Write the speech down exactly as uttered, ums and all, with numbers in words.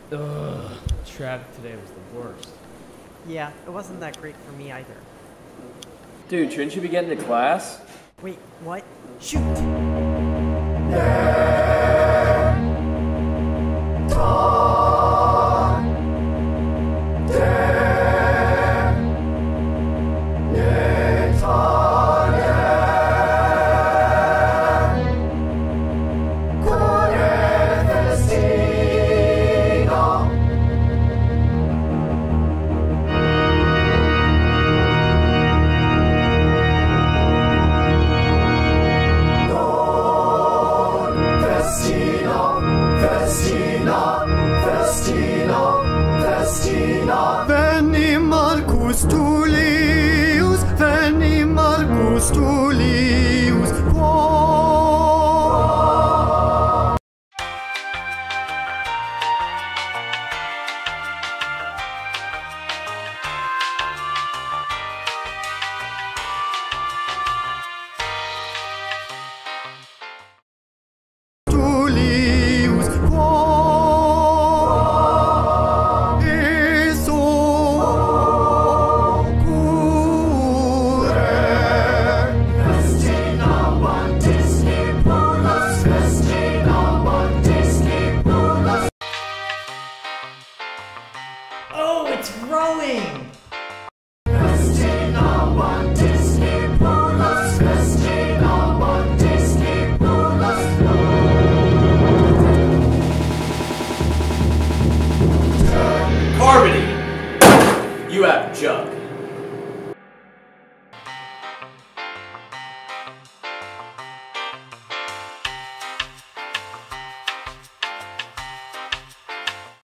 Ugh, traffic today was the worst. Yeah, it wasn't that great for me either. Dude, shouldn't you be getting to class? Wait, what? Shoot! Veni Marcus Tullius, veni Marcus Tullius.